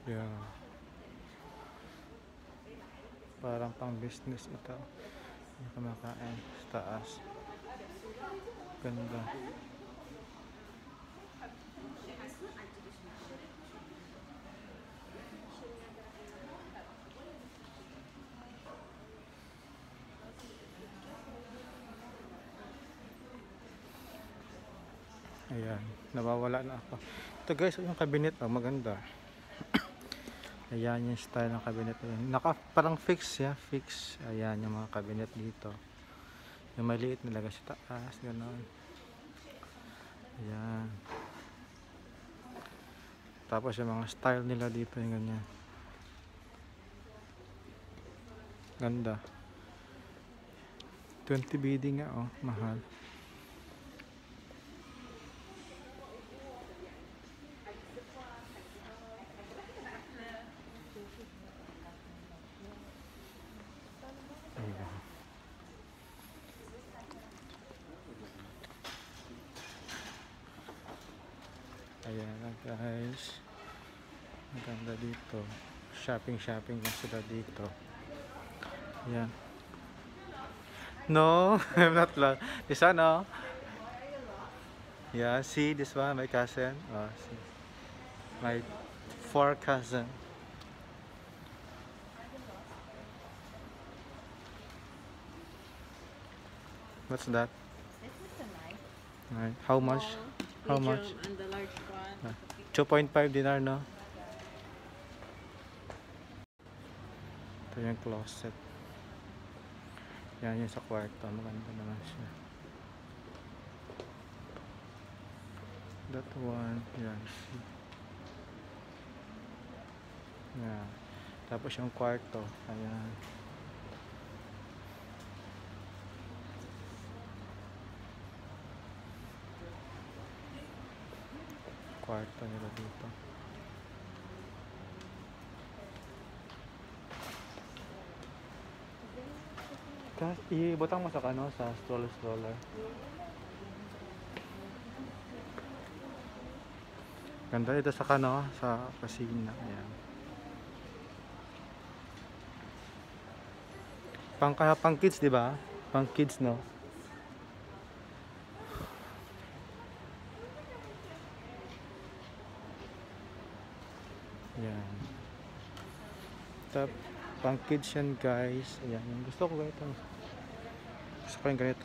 Yeah. Parang pang business ito. Yung kumakain sa taas. Ganda. Ayan, nawawala na ako. Ito guys, yung cabinet, oh, maganda. Ayan yung style ng cabinet. Ayan. Parang fix ya, fix. Ayan yung mga cabinet dito. Yung maliit nilagay sa taas, gano'n. Ayan. Tapos yung mga style nila dito, yung ganyan. Ganda. 20 bidding nga, oh, mahal. Ayan. Ayan na guys. Maganda dito. Shopping lang sila dito. Ayan. No, I'm not lost. This one, oh. Yeah, see this one, my cousin. Oh, see. My 4 cousin. What's that? This is a knife. Right. How much? How Medium much? and the large one. 2.5 dinar, no? Ito yung closet. Yan yung sa kwarto. Maganda naman siya. That one. Yan. Yan. Tapos yung kwarto. Ayan. Kwarto nila dito. Ibutang mo sa kano sa stroller. Ganda dito sa kano sa kusina. Ayan. Pang kids, di ba? Pang kids, no? Ayan. Pang kids yan guys. Ayan. Gusto ko ganito. Gusto ko yung ganito.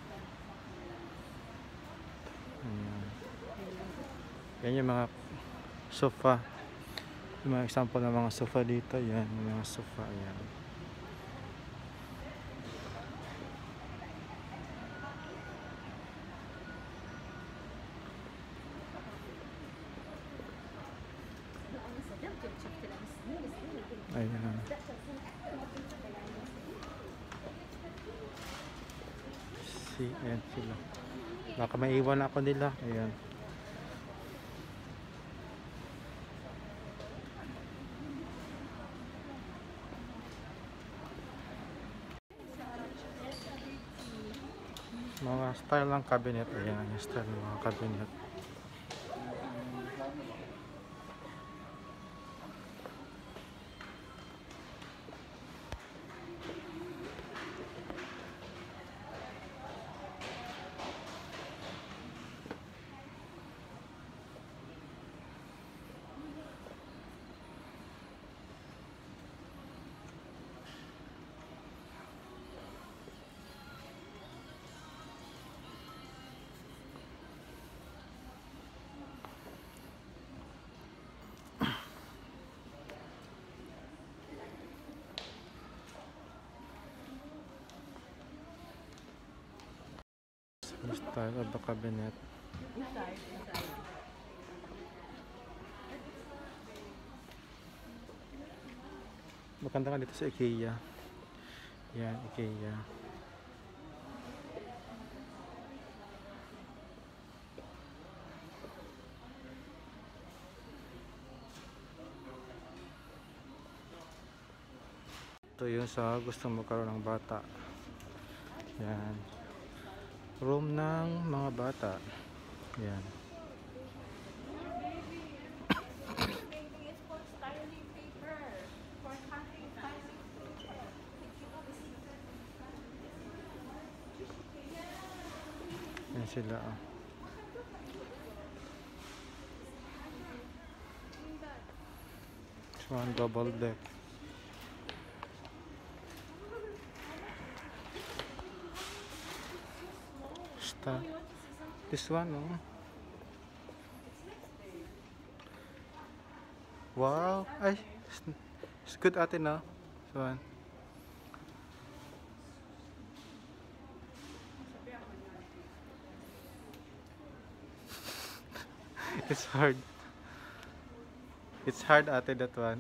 Ayan. Yan yung mga sofa. Yung mga example ng mga sofa dito. Yan. Yung mga sofa. Ayan. Ayan. Ayan sila. Baka maiwan ako nila. Ayan. Mga style ng cabinet. Ayan. Yung style ng mga cabinet. The style of the cabinet. Maganda ka dito sa IKEA. Yan, IKEA. Ito yung sa gustong magkaroon ng bata. Yan. Room ng mga bata. Yan. sila. Oh. This one double deck. This one, oh. Wow, ay, it's good ate, no? This one. It's hard. It's hard ate, that one.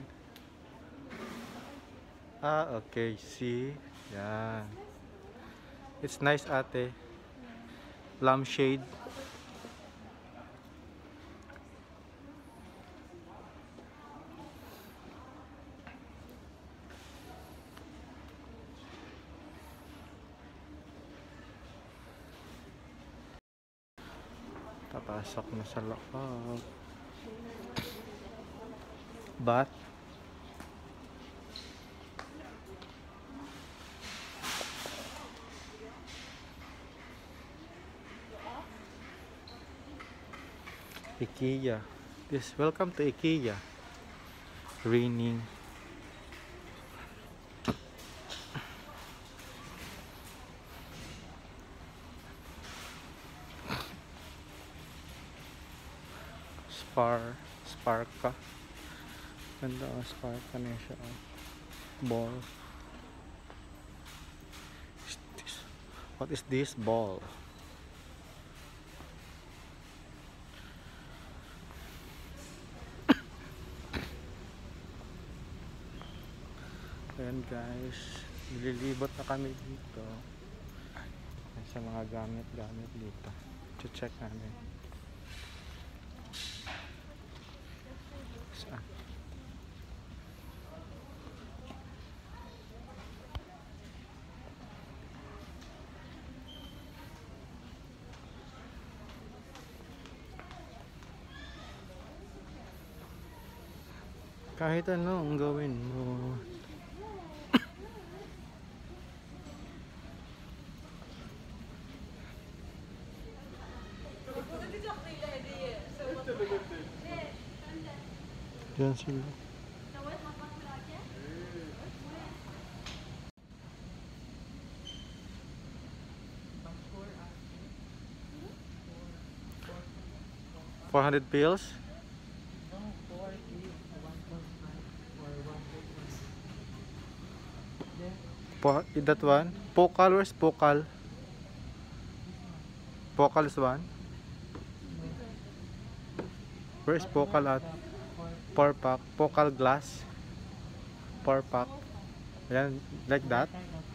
Ah, okay, see? Yeah. It's nice ate. Lampshade. Papasok na sa loob. Bath. IKEA. Welcome to IKEA. Raining. Sparka. Ganda, Sparka na siya. Ball. What is this ball? Ayan guys, nililibot na kami dito sa mga gamit dito. Check namin. Saan? Kahit ano ang gawin mo. Yan sila. $400 pills? That one? Pokal, where's Pokal? Pokal is one? Where's Pokal at? 4 pack. Pokal glass. 4 pack. Ayan, like that.